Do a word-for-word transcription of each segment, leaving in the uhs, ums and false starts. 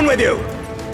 Down with you!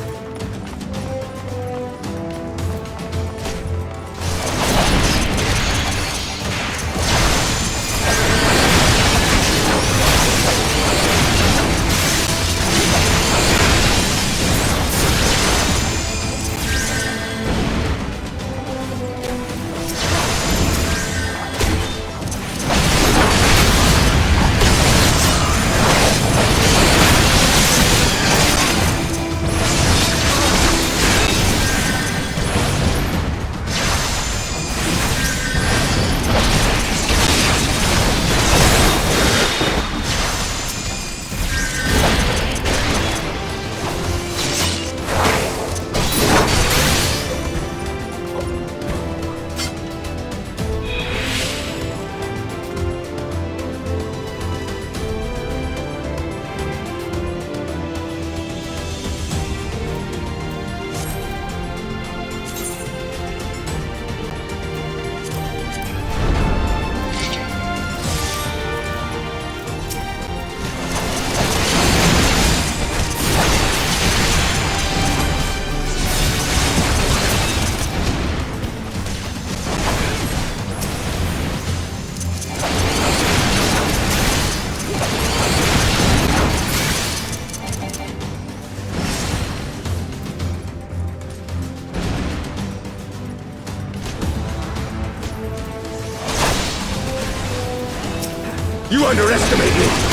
You underestimate me!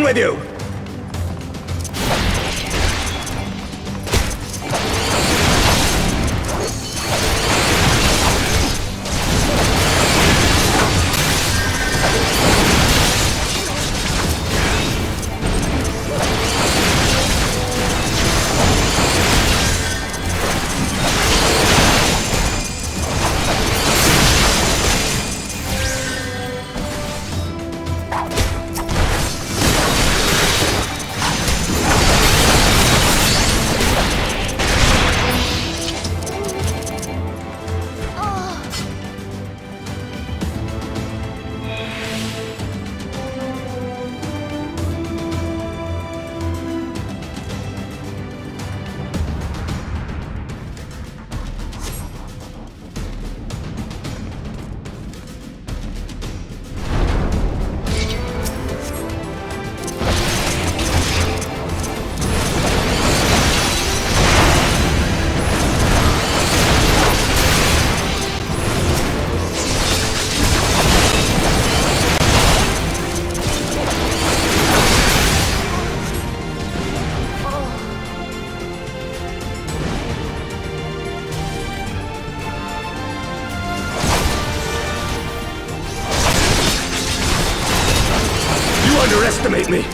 Down with you! Underestimate me!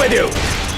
with you!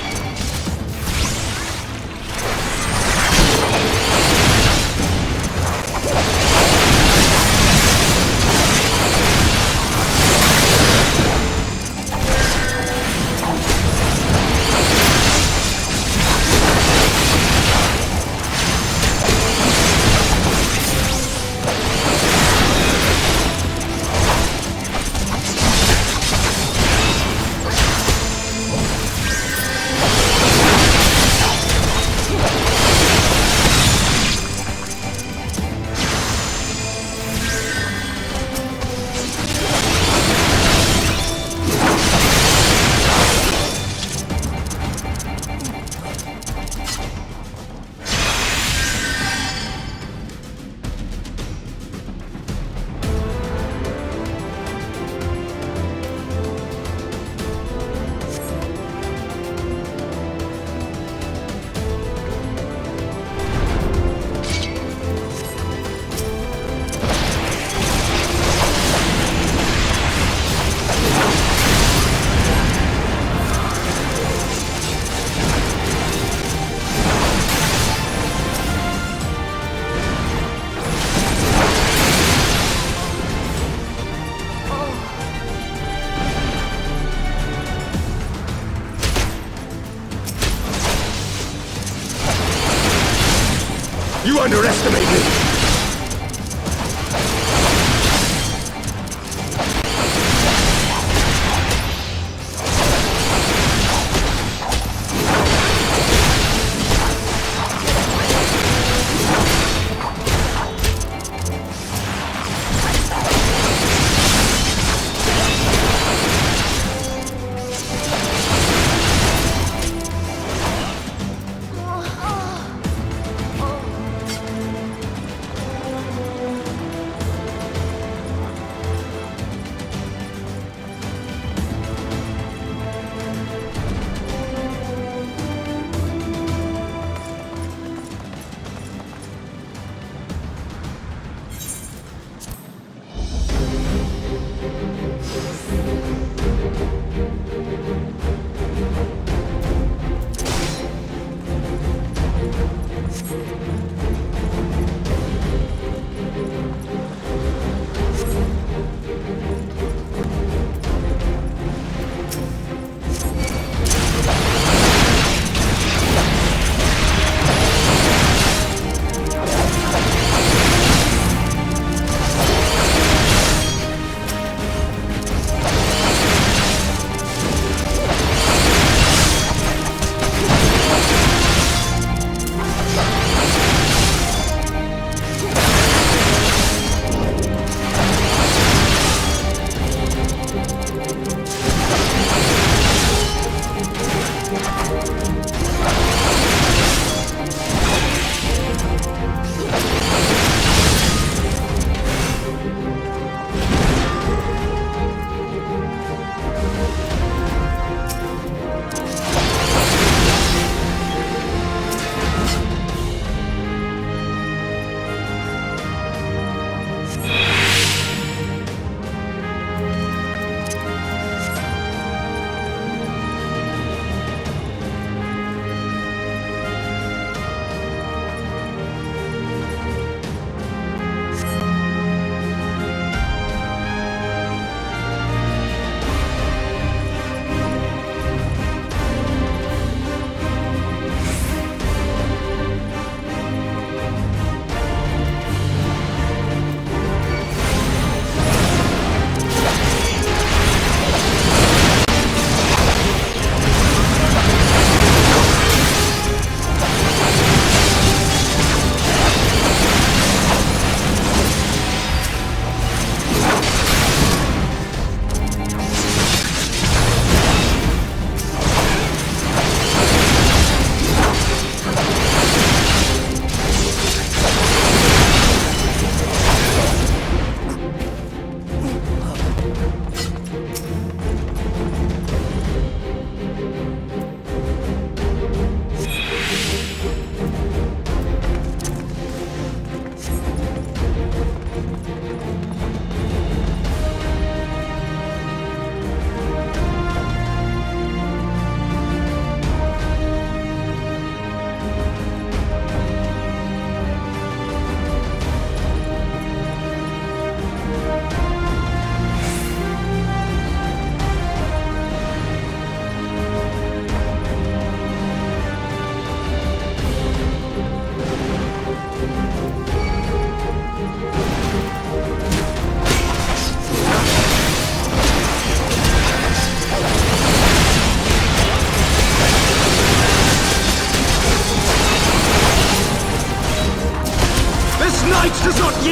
You underestimate me!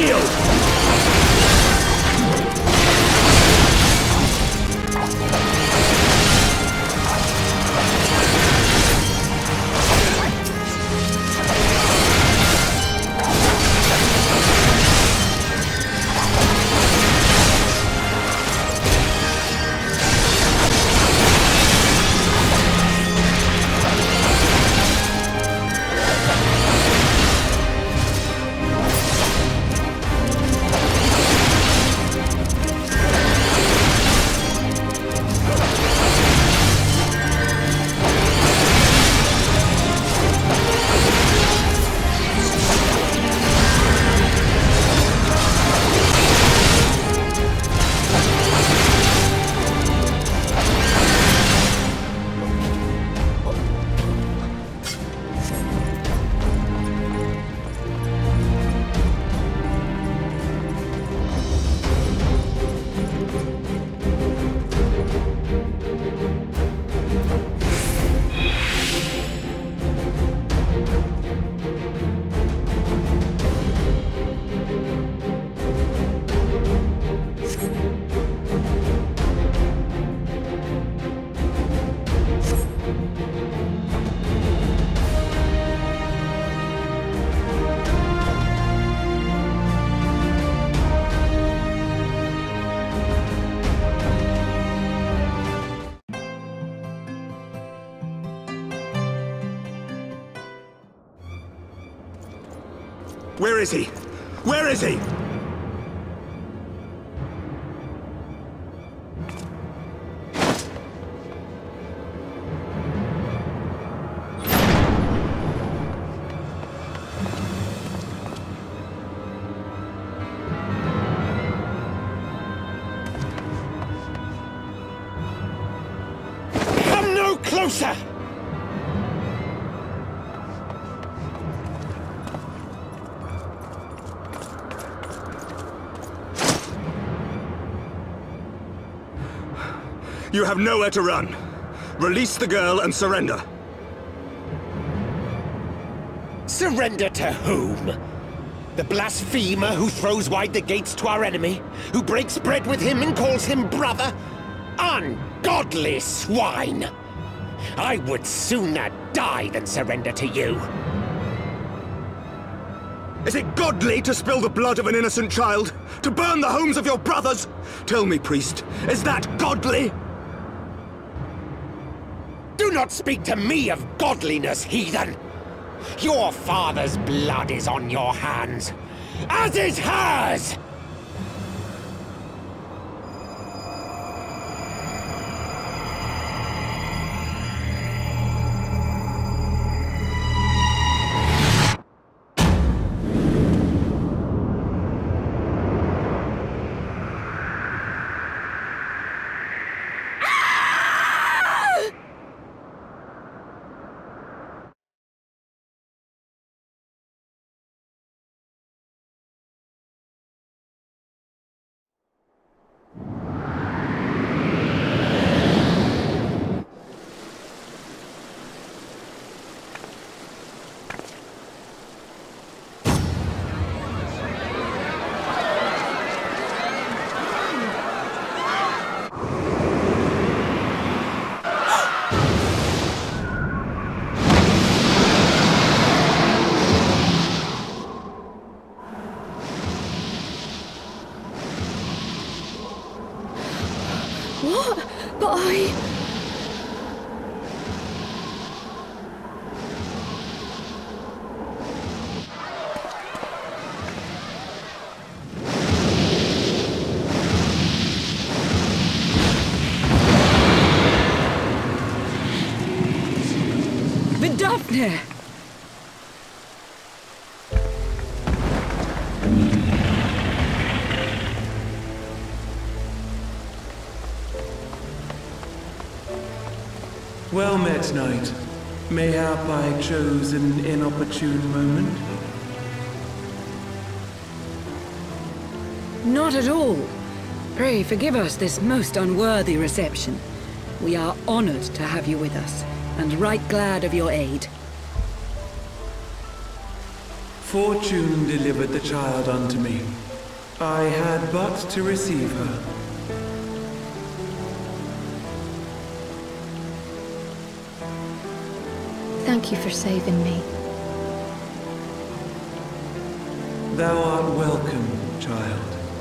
Kneel! Where is he? Where is he? Come no closer! You have nowhere to run. Release the girl and surrender. Surrender to whom? The blasphemer who throws wide the gates to our enemy? Who breaks bread with him and calls him brother? Ungodly swine! I would sooner die than surrender to you. Is it godly to spill the blood of an innocent child? To burn the homes of your brothers? Tell me, priest, is that godly? Do not speak to me of godliness, heathen! Your father's blood is on your hands, as is hers! What? But I... Vidofnir! Well met, knight. Mayhap I chose an inopportune moment? Not at all. Pray forgive us this most unworthy reception. We are honored to have you with us, and right glad of your aid. Fortune delivered the child unto me. I had but to receive her. Thank you for saving me. Thou art welcome, child.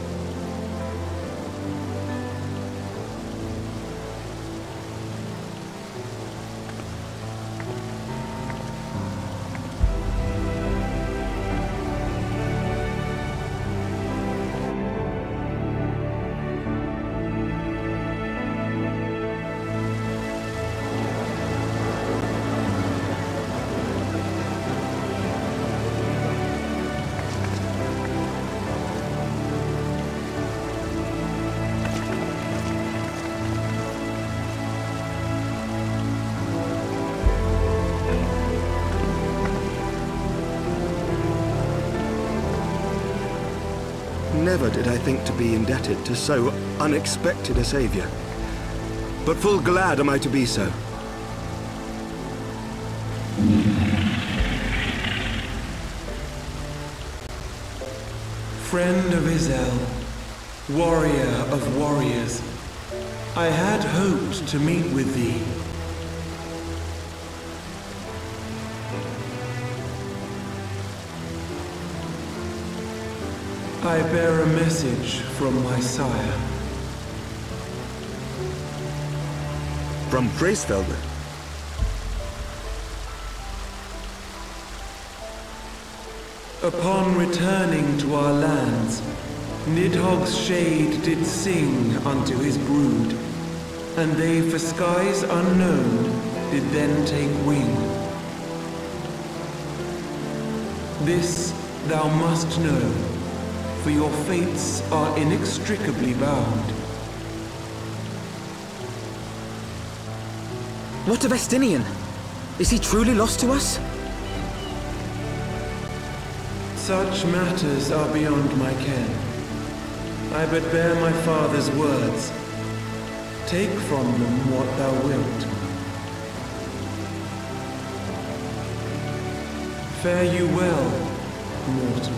Never did I think to be indebted to so unexpected a savior. But full glad am I to be so. Friend of Izel, warrior of warriors, I had hoped to meet with thee. I bear a message from my sire. From Freysfelder? Upon returning to our lands, Nidhogg's shade did sing unto his brood, and they for skies unknown did then take wing. This thou must know, for your fates are inextricably bound. What of Estinian? Is he truly lost to us? Such matters are beyond my ken. I but bear my father's words. Take from them what thou wilt. Fare you well, mortals.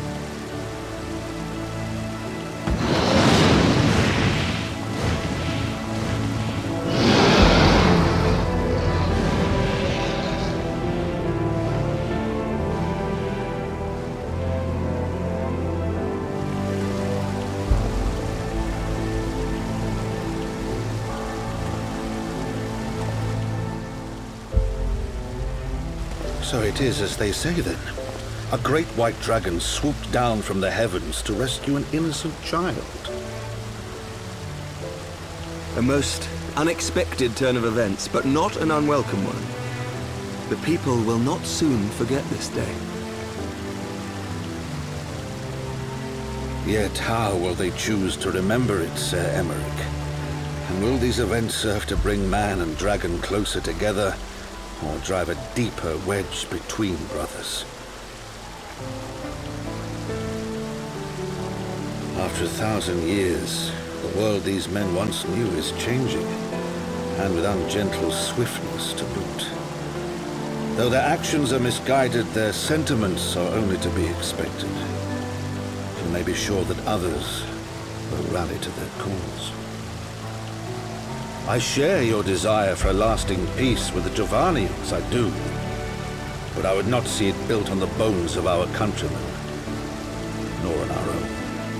So it is as they say then. A great white dragon swooped down from the heavens to rescue an innocent child. A most unexpected turn of events, but not an unwelcome one. The people will not soon forget this day. Yet how will they choose to remember it, Sir Emeric? And will these events serve to bring man and dragon closer together, or drive a deeper wedge between brothers? After a thousand years, the world these men once knew is changing, and with ungentle swiftness to boot. Though their actions are misguided, their sentiments are only to be expected. You may be sure that others will rally to their cause. I share your desire for a lasting peace with the Jovanians, I do. But I would not see it built on the bones of our countrymen, nor on our own.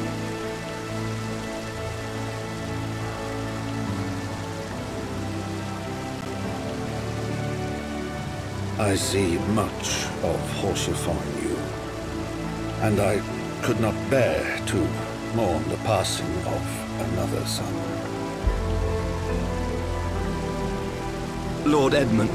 I see much of Haurchefort in you, and I could not bear to mourn the passing of another son. Lord Edmund.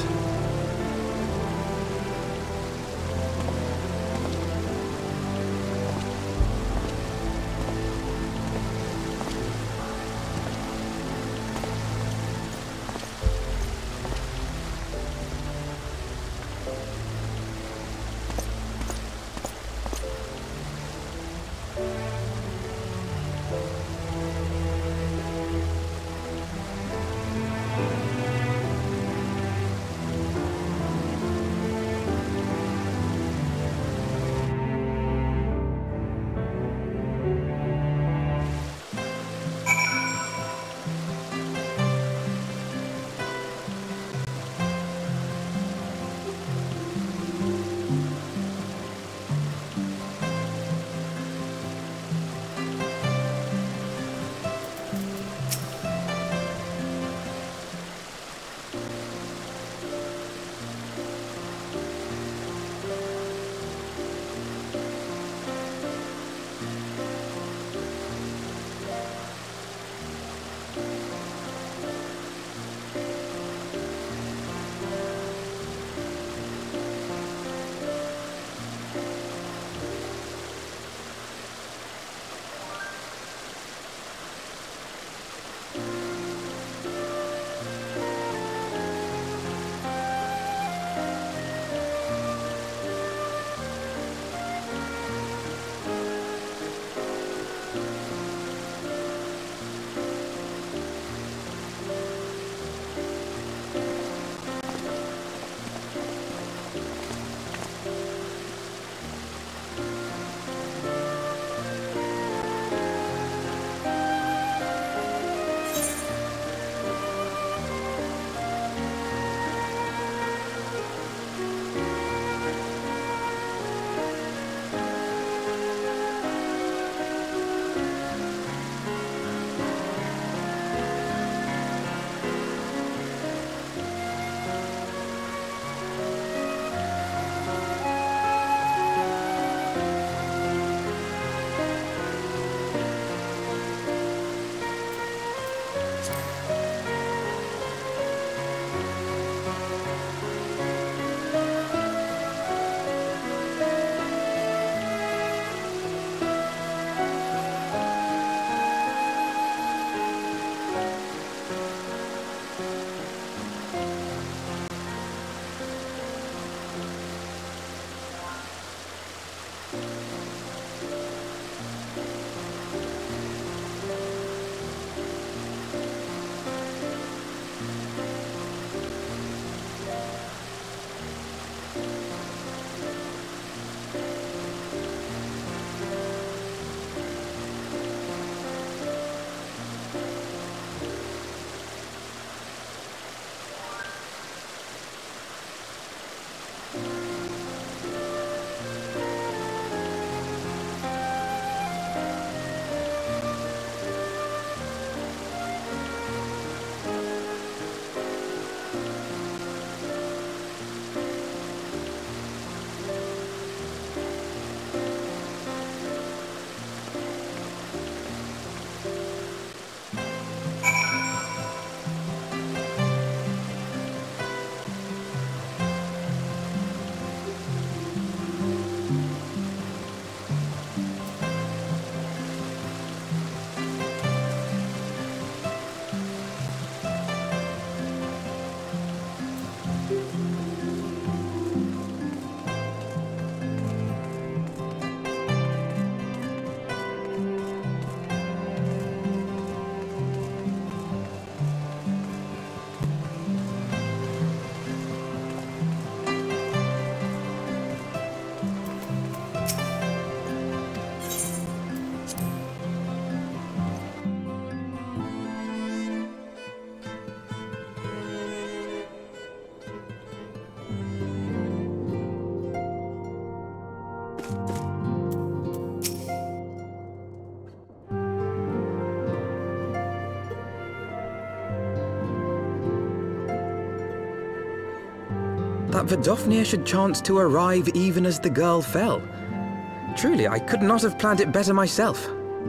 that Vidofnir should chance to arrive even as the girl fell. Truly, I could not have planned it better myself.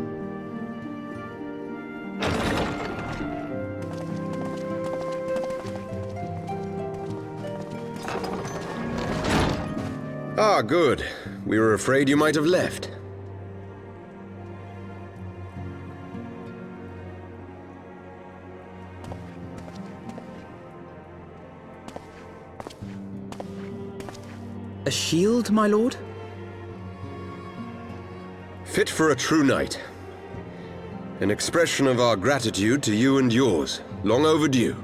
Ah, good. We were afraid you might have left. A shield, my lord? Fit for a true knight. An expression of our gratitude to you and yours, long overdue.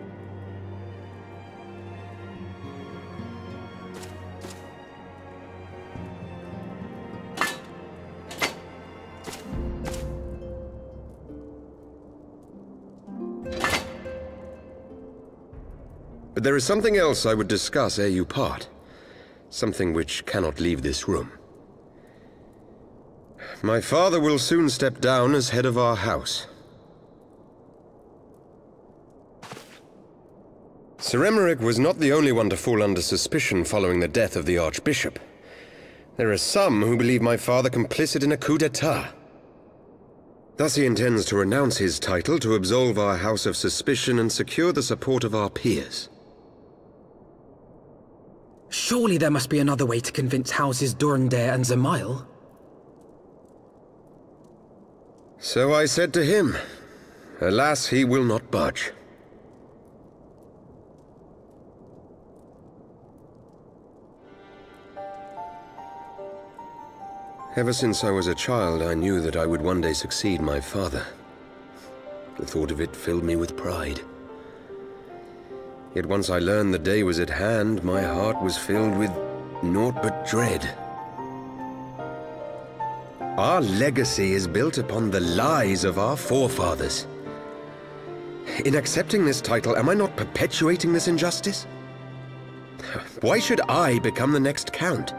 But there is something else I would discuss ere you part. Something which cannot leave this room. My father will soon step down as head of our house. Sir Emeric was not the only one to fall under suspicion following the death of the Archbishop. There are some who believe my father complicit in a coup d'etat. Thus he intends to renounce his title to absolve our house of suspicion and secure the support of our peers. Surely there must be another way to convince Houses Durandare and Zamail. So I said to him. Alas, he will not budge. Ever since I was a child, I knew that I would one day succeed my father. The thought of it filled me with pride. Yet once I learned the day was at hand, my heart was filled with naught but dread. Our legacy is built upon the lies of our forefathers. In accepting this title, am I not perpetuating this injustice? Why should I become the next count?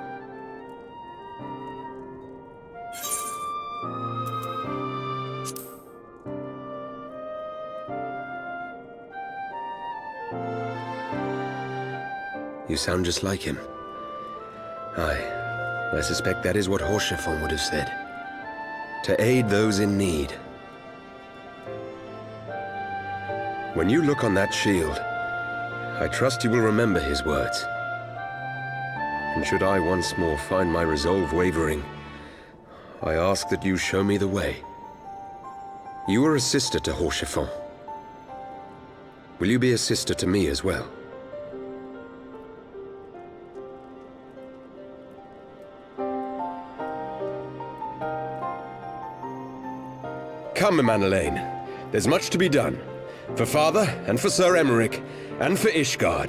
You sound just like him. Aye, I suspect that is what Haurchefant would have said. To aid those in need. When you look on that shield, I trust you will remember his words. And should I once more find my resolve wavering, I ask that you show me the way. You are a sister to Haurchefant. Will you be a sister to me as well? Come, Manelaine. There's much to be done. For father, and for Sir Emeric, and for Ishgard.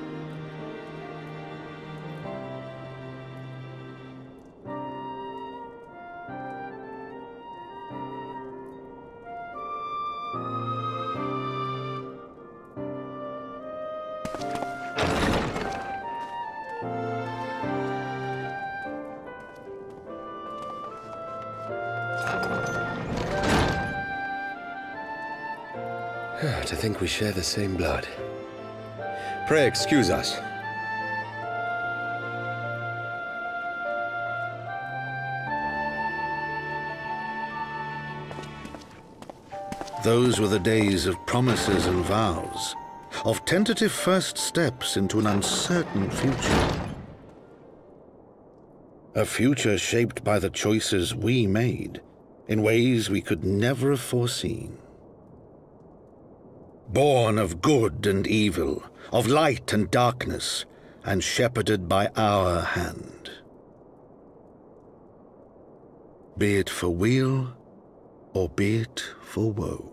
To think we share the same blood. Pray excuse us. Those were the days of promises and vows, of tentative first steps into an uncertain future. A future shaped by the choices we made, in ways we could never have foreseen. Born of good and evil, of light and darkness, and shepherded by our hand. Be it for weal, or be it for woe.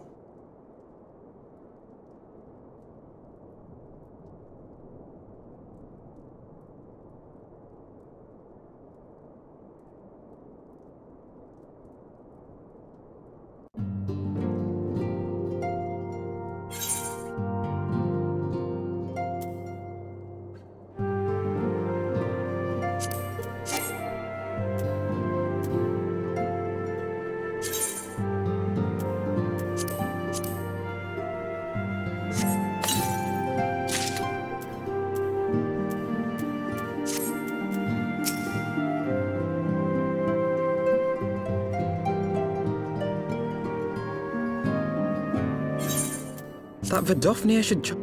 That Vidofnir should... ch-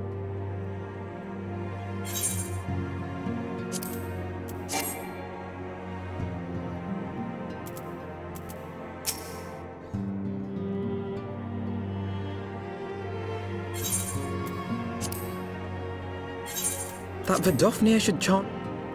That Vidofnir should chant...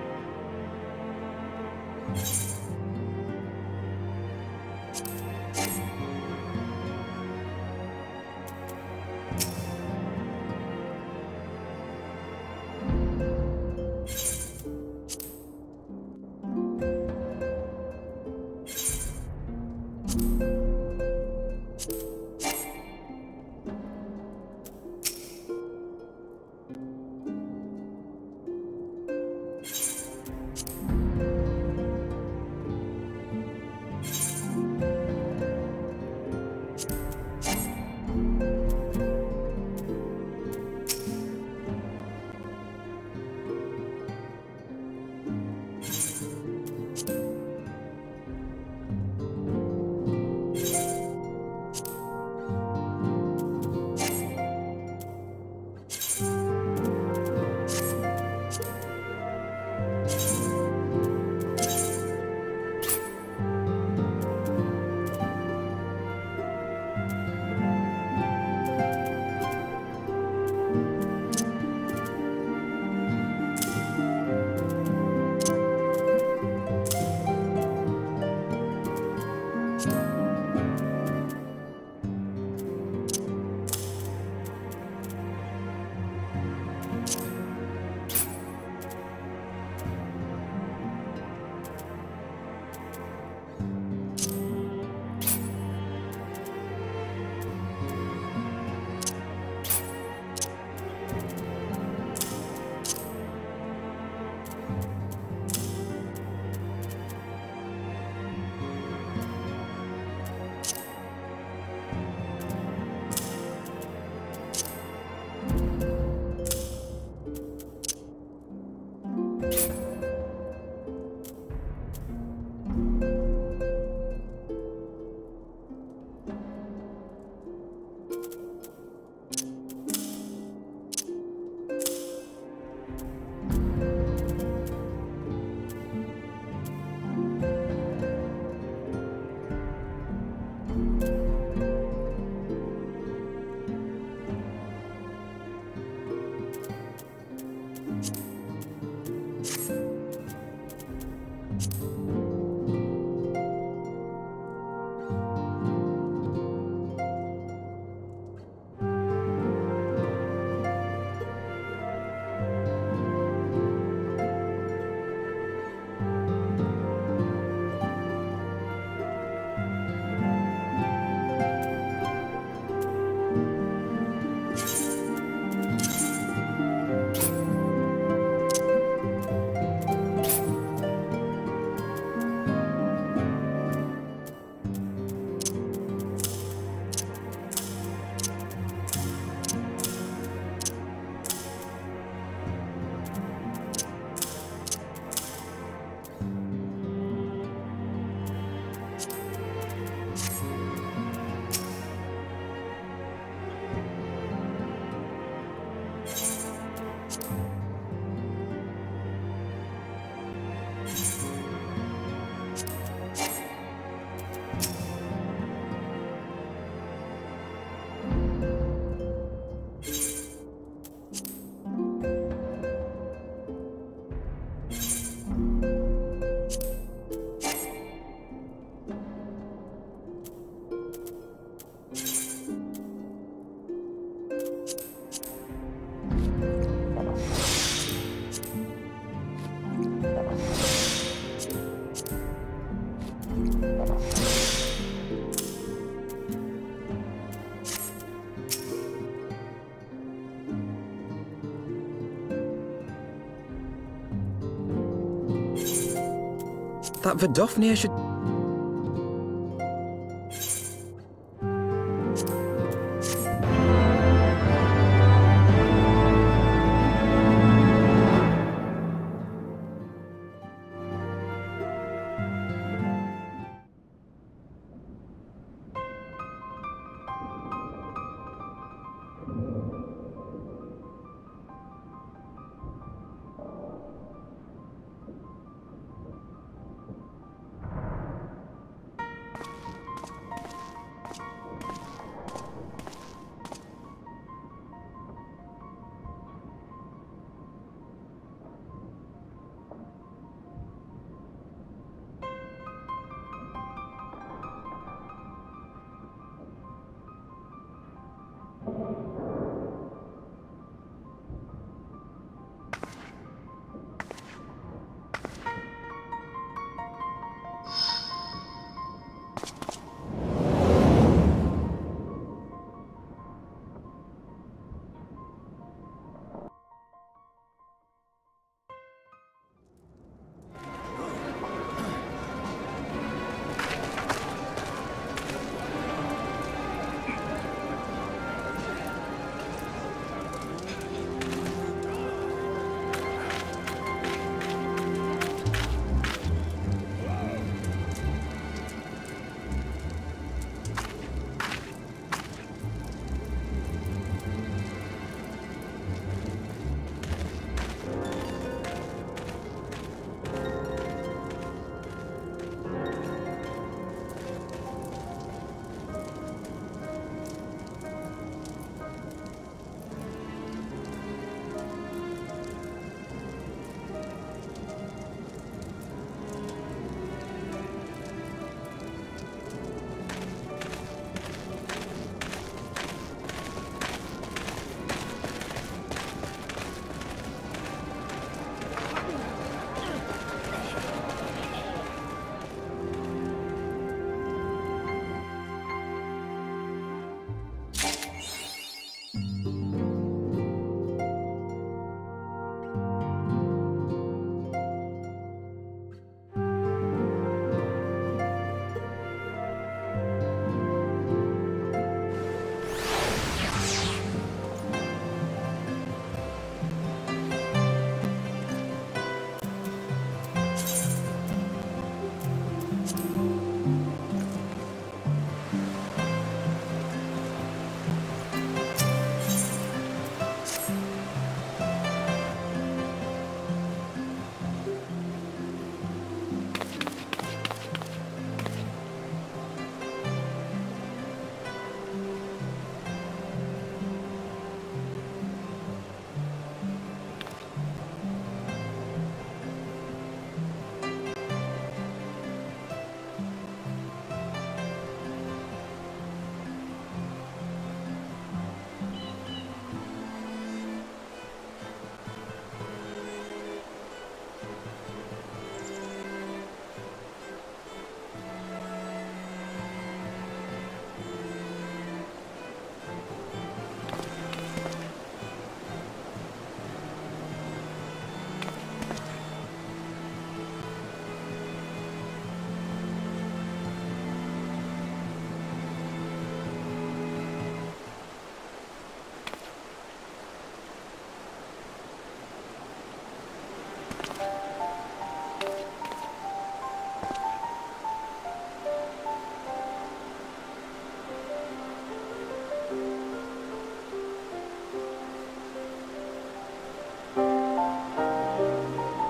That Vidofnir should...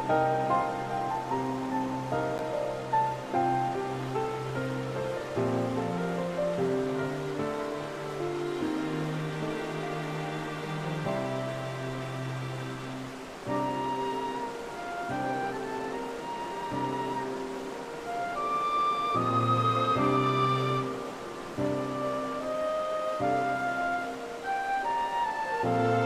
you